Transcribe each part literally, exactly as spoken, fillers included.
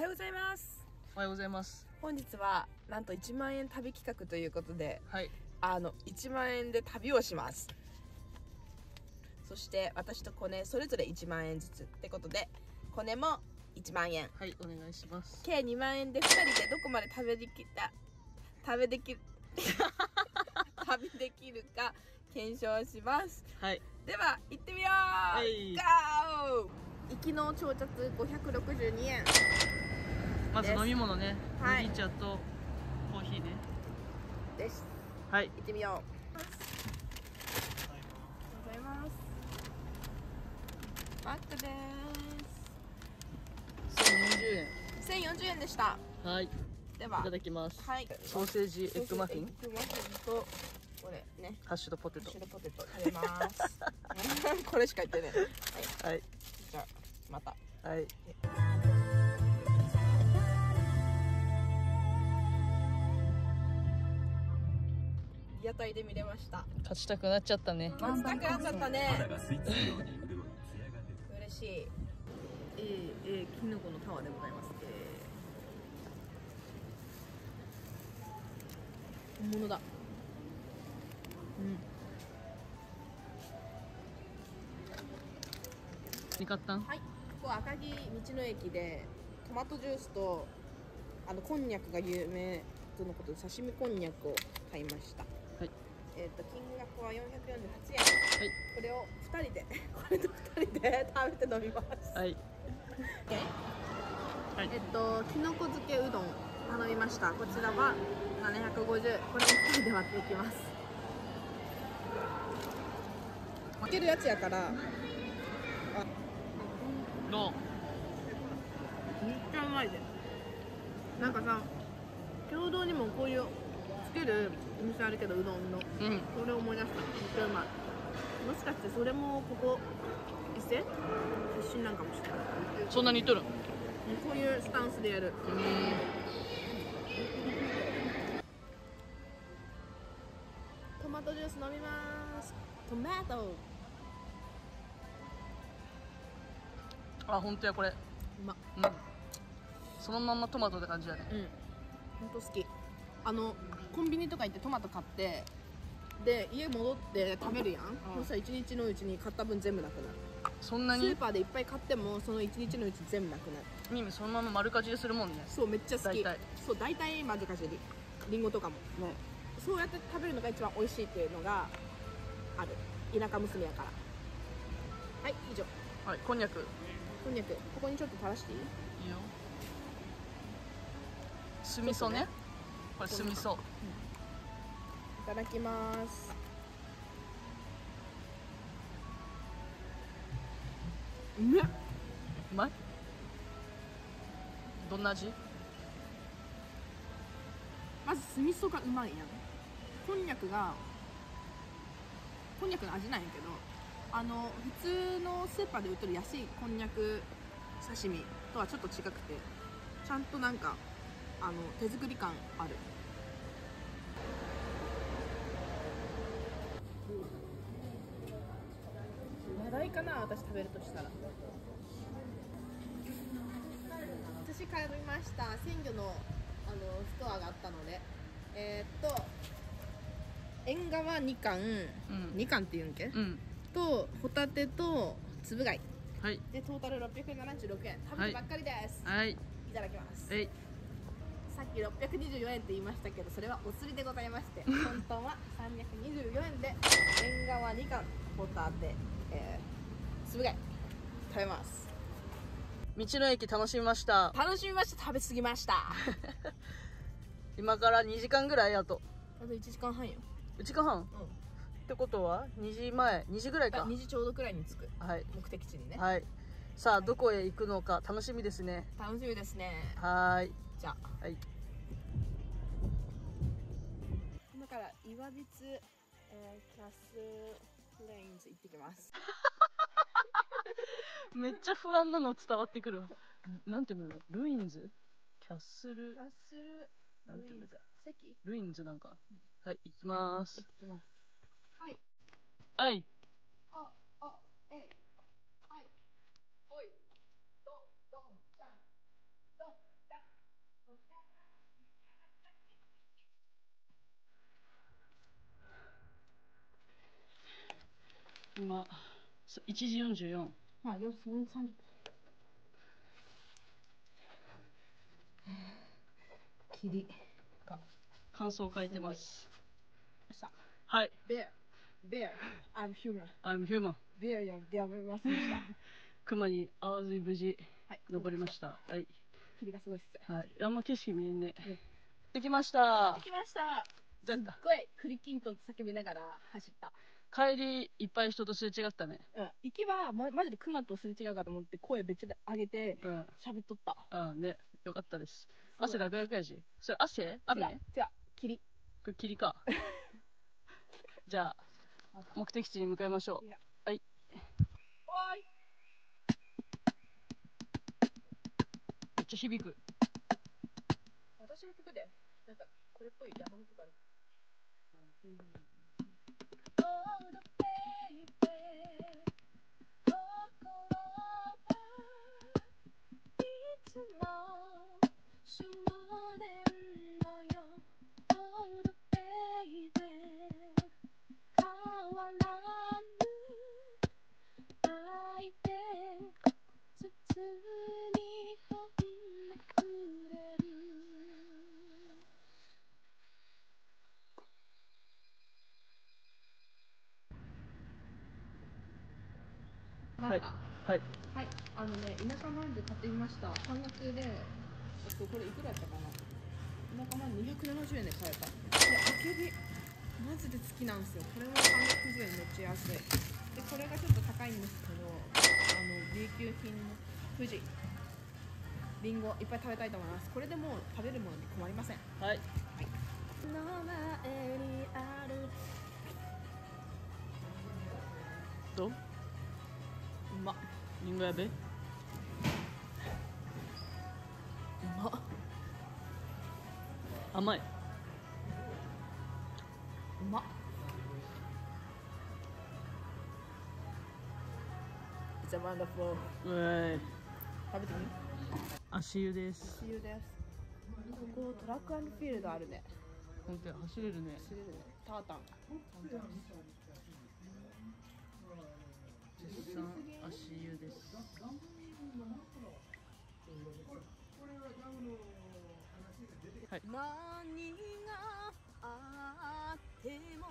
ようございます。 おはようございます。 本日はなんといちまんえん旅企画ということで、 はい、 あのいちまんえんで旅をします。そして私とコネそれぞれいちまんえんずつってことで、コネもいちまんえん、 はい、お願いします。 計にまんえんでふたりでどこまで食べできた食べできる旅できるか検証します。 はい、 では行ってみよう。 はい、 ゴー。行きの調達ごひゃくろくじゅうにえん。 まず飲み物ね、 はい、 麦茶とコーヒーねです。 はい、 行ってみよう。ありがとうございます。マックです。 せんよんじゅうえん。 せんよんじゅうえんでした。 はい、 ではいただきます。 はい、 ソーセージエッグマフィン、 エッグマフィンとこれね、 ハッシュドポテト、 ハッシュドポテト食べますこれしか言ってね。はい、 はい、 じゃあまた。 はい。 屋台で見れました。 勝ちたくなっちゃったね。 勝ちたくなっちゃったね。嬉しい。えー、えー、キノコのタワーでございます。えー、本物だ。うん。 何買ったん？ はい、ここ赤城道の駅でトマトジュースとあのこんにゃくが有名とのことで刺身こんにゃくを買いました。はい。えっと金額はよんひゃくよんじゅうはちえん。はい。これをふたりでこれとふたりで食べて飲みます。はい。はい、えっときのこ漬けうどん頼みました。こちらはななひゃくごじゅう。これをふたりで割っていきます。開けるやつやから。 どう？ めっちゃうまいです。なんかさ、共同にもこういうつけるお店あるけど、うどんの、うん、それを思い出した。めっちゃうまい。もしかしてそれもここ伊勢出身なんかもしれない。 そんなに似とる？ こういうスタンスでやる。うん、トマトジュース飲みます。トマト。 あ、本当や、これうま、 うん、そのまんまトマトって感じだね。うん、 本当好き。あのコンビニとか行ってトマト買ってで家戻って食べるやん、うん、そしたらいちにちのうちに買った分全部なくなる。 そんなにスーパーでいっぱい買ってもそのいちにちのうち全部なくなる。 ミミそのまま丸かじりするもんね。 そう、めっちゃ好き。 大体そう、大体丸かじり。リンゴとかもね、そうやって食べるのが一番美味しいっていうのがある。田舎娘やから。はい、以上。 はい、こんにゃく。 こんにゃく、ここにちょっと垂らしていい？いいよ。酢味噌ね。ね、これ酢味噌。うん、いただきます。うめっ。 うまい？どんな味？ まず酢味噌がうまいやん。こんにゃくがこんにゃくの味なんやけど、あの普通のスーパーで売ってる安いこんにゃく刺身とはちょっと違くて、ちゃんとなんかあの手作り感ある。話題かな、私食べるとしたら。私買いました鮮魚のあのストアがあったので、えー、っと縁側に貫、うん、に貫っていうんけ、うん、とホタテとつぶ貝、はい、でトータルろっぴゃくななじゅうろくえん。食べてばっかりです。はい、いただきます。はい、さっきろっぴゃくにじゅうよえんって言いましたけど、それはお釣りでございまして本当はさんびゃくにじゅうよえんで縁側に貫ホタテ、えー、つぶ貝食べます。 道の駅楽しみました。 楽しみました。食べ過ぎました今からにじかんぐらい。あとあといちじかんはんよ。いちじかんはん、うん、 ってことはにじまえ、にじぐらいか。 にじちょうどくらいに着く、はい、目的地にね。はい、 さあどこへ行くのか楽しみですね。 楽しみですね。 はい、 じゃあ、 はい、 今から岩櫃、えー、キャスプレインズ行ってきますめっちゃ不安なの伝わってくるわ。なんていうの？ルインズ？キャッスル？ キャッスル？ なんていうんだ？ 席？ ルインズなんか。はい、行きまーす。 行きます。はい。 はい。 あ、あ、えい。はい。おい。どん、どん、ちゃん。どん、 今いちじよんじゅうよん。 まあよんじさんじゅっぷん。霧が感想を書いてます。 さはい。 Bear Bear I'm human I'm human。 Bear や出会いませんでした。 熊に会わずに無事登りました。はい。 霧がすごいっす。 はい。あんま景色見えんね。できました。 できました。 どうやった？ すっごいクリキントン叫びながら走った。 帰りいっぱい人とすれ違ったね。 うん。行きはまマジでクマとすれ違うかと思って声別で上げて喋っとった。 うん。ね。よかったです。汗だくだくやし。それ汗？雨？ 違う。違う。霧。 これ霧か。じゃあ目的地に向かいましょう。はい。 おーい。 めっちゃ響く。 私の曲でなんかこれっぽい山の曲ある。うん。 はいはいはい、あのね、田舎まんじゅう買ってみました。半額で、えっと、これいくらやったかな。田舎まんじゅうにひゃくななじゅうえんで買えた。で、あけび、マジで好きなんですよ。これもさんびゃくきゅうじゅうえんめっちゃ安い。で、これがちょっと高いんですけど、あの B 級品の富士、りんごいっぱい食べたいと思います。これでもう食べるものに困りません。 はい。 はい。の前にある。 どう？ うまっ。 りんごやべ？うまっ。 甘い。 うまっ。It's a wonderful。 うえーい。 食べてみ？ 足湯です。 足湯です。ここトラック&フィールドあるね。 本当や、走れるね。 走れるね。タータン。 絶賛足湯です。はい。 何があっても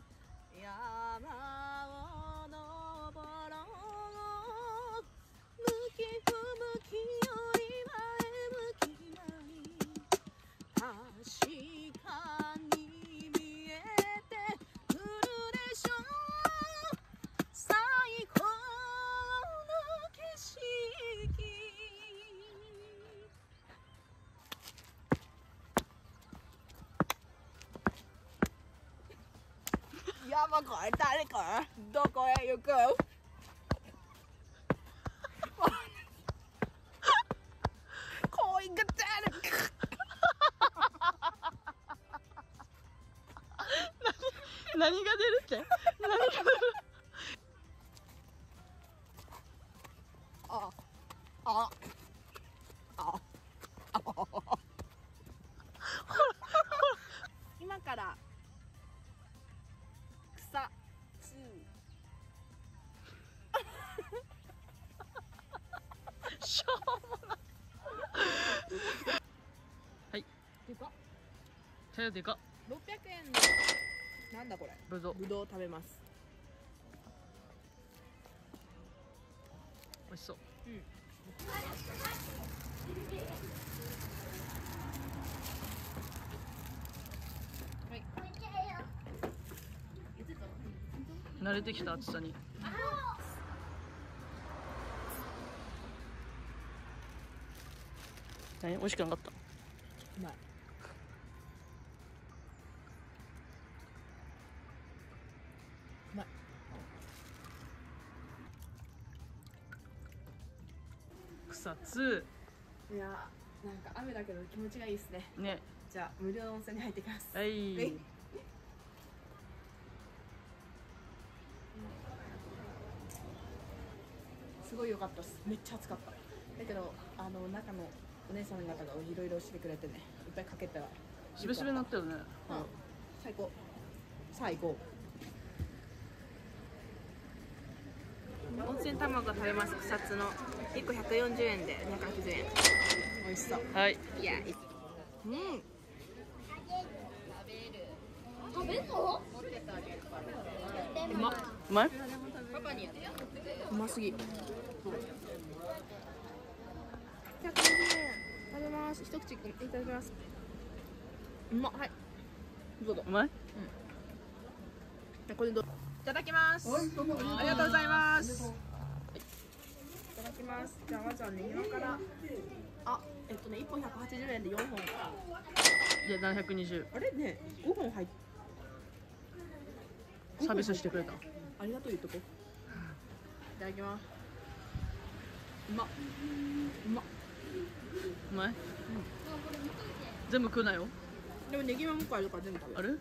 山を登ろう。向き不向きより前向きない確かに見えてくるでしょう。最高の景色。山越え誰かどこへ行く？声が出る。 何が出るって？何が出る？ ああああ今から草つしょうもない。はい。 でかっ。 さよでかっ。 ろっぴゃくえんのなんだこれ。 ぶどう。 ぶどう食べます。 美味しそう。 うん。はい。 慣れてきた暑さに。何？美味しくなかった？ うまい。うまい。 草津。 いやー、なんか雨だけど気持ちがいいですね。 ね。 じゃあ無料の温泉に入ってきます。 はい。はい。 すごい良かったです。めっちゃ暑かった。だけどあの中のお姉さん方がいろいろしてくれてね、いっぱいかけたらしべしべになったよね。 うん、最高。最高。 温泉卵食べます。草津のいっこひゃくよんじゅうえんでにひゃくはちじゅうえん。美味しそう。 はい。 いや、うん。食べんの？うまっ。 うまい？ パパにやる。うますぎ。ひゃくにじゅうえん。食べます。一口いただきます。うまっ。はい。どうぞ。 うまい？ うん。これどう？いただきます。ありがとうございます。いただきます。じゃあまずはネギマからあ、えっとねいっぽんひゃくはちじゅうえんでよんほんでななひゃくにじゅう。 あれねごほん入っサービスしてくれた。 ありがとう言うとこ。いただきます。うまっうまっうまい？うん、全部食うなよ。 でもネギマ向こうあるから全部食べる。 ある？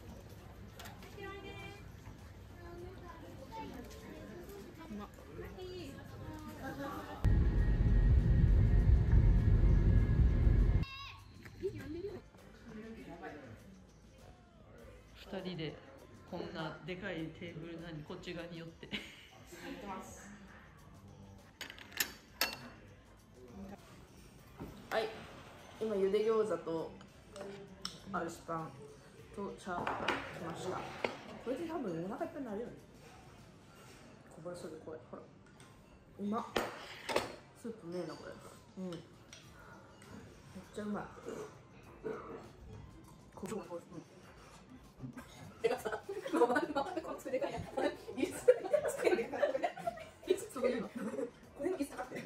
ふたりでこんなでかいテーブルなにこっち側に寄ってはい、今ゆで餃子とアルシパンと茶来ました。これで多分お腹いっぱいになるよね。こぼれそうで怖い。ほらうまっ。スープねえなこれ。うん、めっちゃうまい。こぼれこぼれ。てかさ、まままこのつくでかいや。いつつくでかい。いつつくでかい。これいつかって。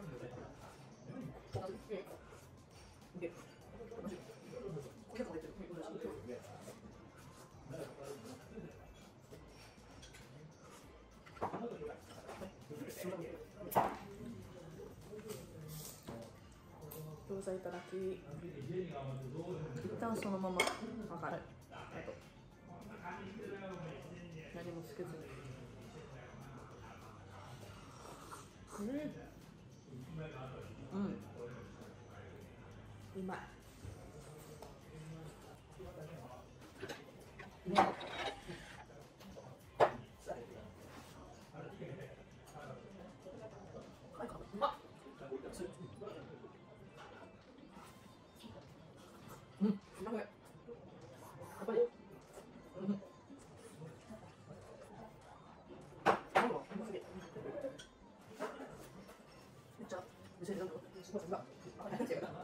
餃子いただき。一旦そのまま。わかる。あと。何もつけずに。うん。うん。うまい。ね。うまっ。うん。うまい。やっぱり。うん。めっちゃ。めちゃめちゃ。すごい。あ、最初ラーメン。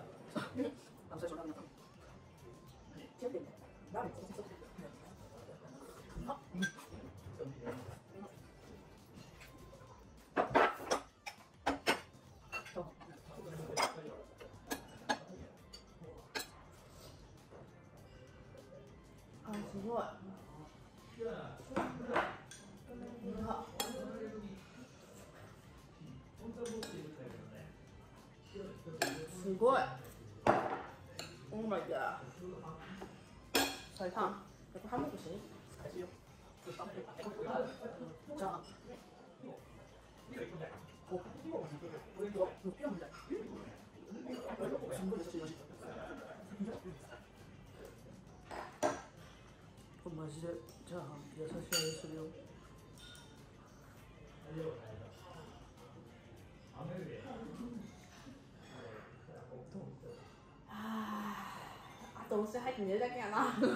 ラーメン。うまっ。あ、すごい。すごい。Oh my god。最高。やっぱハンバーグしに。じゃあ。マジでチャーハン優しい味するよ。はあ、あと温泉入って寝るだけやな。す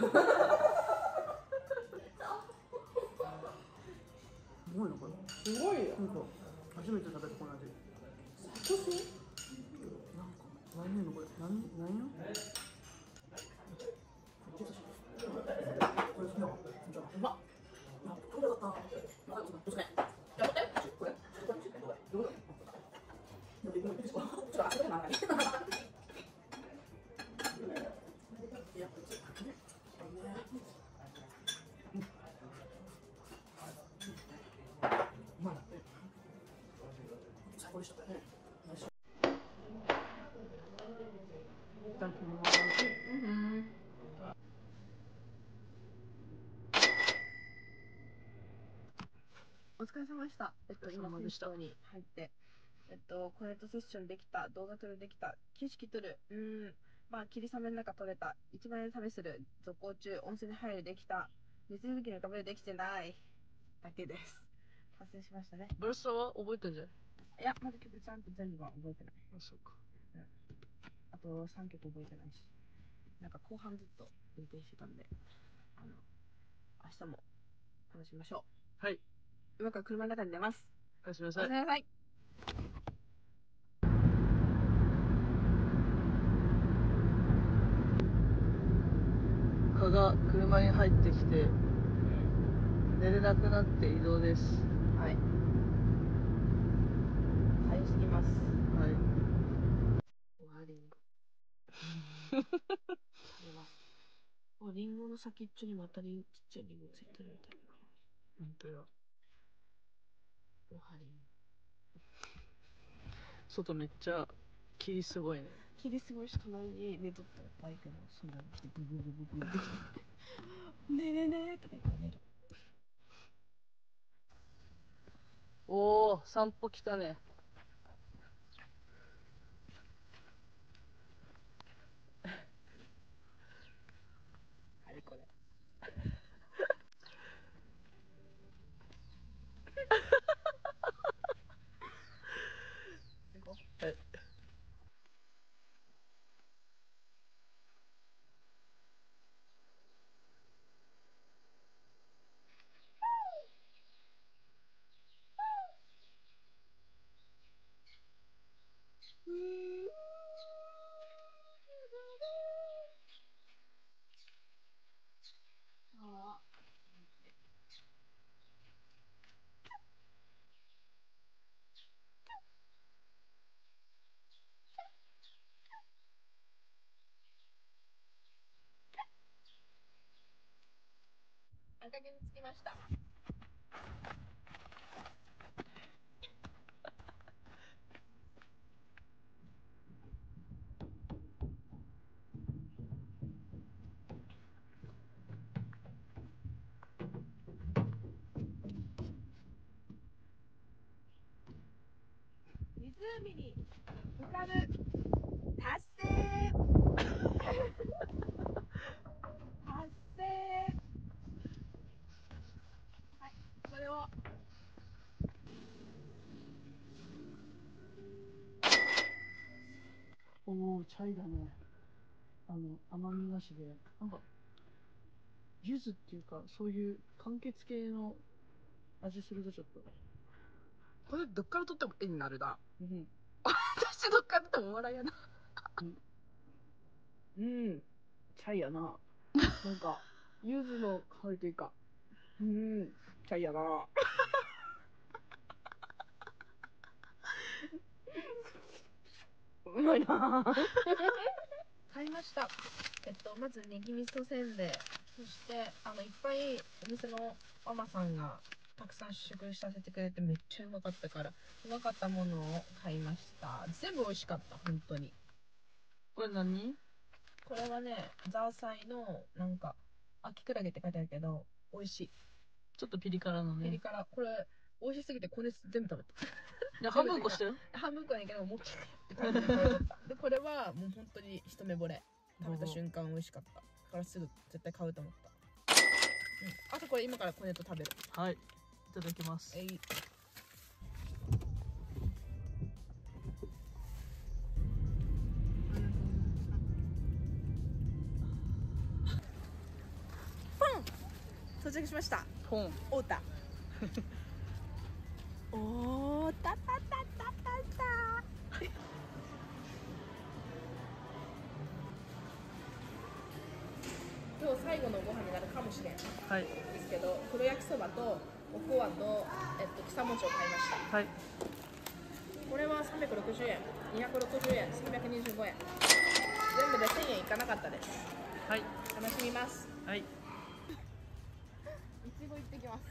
ごいなこれ。すごいよ。なんか初めて食べたこの味。サトシ？なんか何やのこれ。何何や？これ好きなの？うまっ。あ、これだった。あ、どうすね。やって。これ。どうだ。ちょっと足が長い。最高でした。お疲れ様でした。えっと、今、セッションに入って、えっと、コネクトセッションできた、動画撮るできた、景色撮る、うーん、まあ、霧雨の中撮れた、いちまんえん試する、続行中、温泉に入るできた、水吹きの壁でできてない、だけです。 発生しましたね。 ブルスターは覚えてるじゃん。 いや、まだ曲ちゃんと全部は覚えてない。 あ、そうか。 うん、あとさんきょく覚えてないし。なんか後半ずっと運転してたんで、あの、明日も楽しみましょう。はい。 今から車の中に出ます。 おやすみなさい。 おやすみなさい。 蚊が車に入ってきて、寝れなくなって移動です。 はい。早すぎます。 はい。 おはリンゴ。食べます。あ、リンゴの先っちょにまたリンちっちゃいリンゴついてるみたいな。 本当や。 おはリンゴ。 外めっちゃ霧すごいね。 霧すごいし、隣に寝とったバイクのそんなの来てブブブブブってきてねえねえねえとか言って寝る。 おお、散歩来たね。 はいこれ。 はい。 あ赤毛に着きました。湖に浮かぶ達成達成。はい、これをおお、チャイだね。あの、甘みなしで。なんか、柚子っていうか、そういう柑橘系の味するとちょっと。 これどっから撮っても絵になるな。 うん。 私どっから撮ってもお笑いやな。うん、チャイやな。なんか柚子の香りというか、うん、チャイやな。うまいな。買いました。えっとまずネギ味噌せんべい、そしてあのいっぱいお店のママさんがたくさん試食させてくれてめっちゃうまかったから、うまかったものを買いました。全部美味しかった、本当に。 これ何？ これはね、ザーサイのなんか秋クラゲって書いてあるけど美味しい。 ちょっとピリ辛のね。 ピリ辛。これ美味しすぎてこれ全部食べた。 いや、半分こしてる？ 半分こやけどもうキュッって感じでこれ取った。でこれはもう本当に一目惚れ。食べた瞬間美味しかった。だからすぐ絶対買うと思った。うん。あとこれ今からこねと食べる。 はい。いただきます。 えい。ポン。到着しました。 ポン。 おうた。おーたたたたたた。今日最後のご飯になるかもしれん。 はい。 ですけど、黒焼きそばとおこわとえっと草餅を買いました。 はい。 これはさんびゃくろくじゅうえん、にひゃくろくじゅうえん、さんびゃくにじゅうごえん。全部でせんえんいかなかったです。 はい。 楽しみます。 はい。 いちご行ってきます。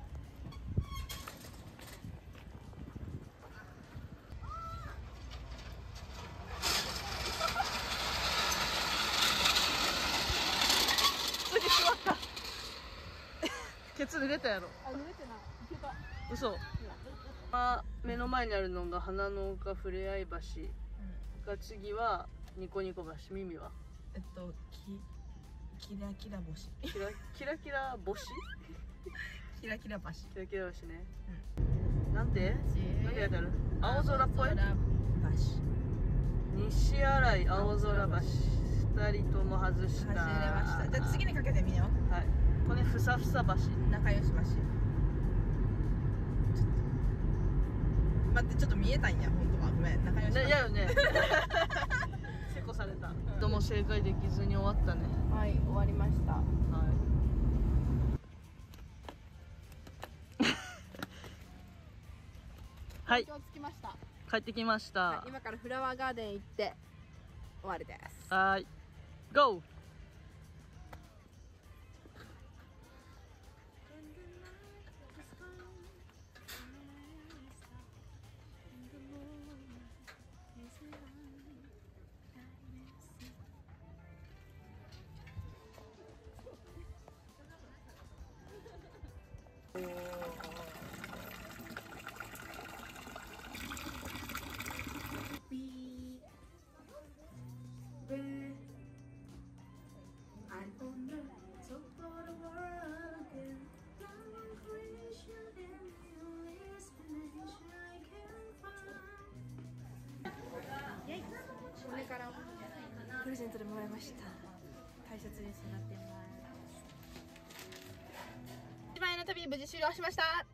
次しまった。ケツ濡れたやろ。 あ、濡れてない。いけた。 嘘。まあ、目の前にあるのが花の丘ふれあい橋。が次はニコニコ橋。耳はえっと、き、キラキラ星。 キラキラキラ星。 キラキラ橋。 キラキラ橋ね。なんてなんて書いてある？青空っぽい？ 青空橋。 西新井青空橋。二人とも外した。 外れました。じゃあ次にかけてみよう。 はい。これふさふさ橋。 仲良し橋。ちょっと待って、ちょっと見えたんや、本当は。ごめん、仲良し橋。 ね、やよね。せこされた。どうも正解できずに終わったね。 はい、終わりました。 はい。はい。 今日着きました。 帰ってきました。 はい、今からフラワーガーデン行って終わりです。 はい。ゴー。 これからプレゼントでもらいました。大切に育っています。いちまん円の旅無事終了しました。はい、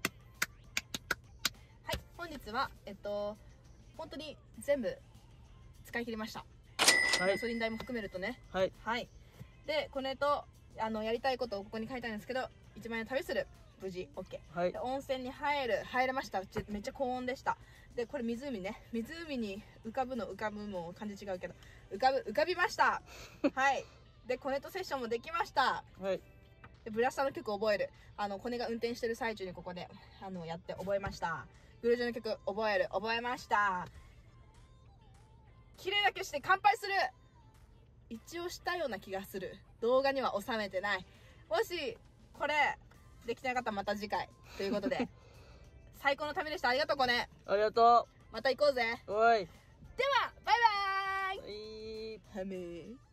本日はえっと本当に全部使い切りました。 はい、 ガソリン代も含めるとね。 はい、 はい、でこれとあのやりたいことをここに書いてあるんですけど、いちまん円の旅する無事 OK、はい、で温泉に入る入れました。めっちゃ高温でした。でこれ湖ね、湖に浮かぶの浮かぶも感じ違うけど浮かぶ浮かびましたはいでコネとセッションもできました。はい、でブラスターの曲覚える、あのコネが運転してる最中にここであのやって覚えました。グルージョの曲覚える覚えました。綺麗だけして乾杯する、一応したような気がする。動画には収めてない。もしこれできてなかったらまた次回ということで最高の旅でした。ありがとうコネ。 ありがとう。 また行こうぜ。 おい。 ではバイバーイ。 はい。 ハメー。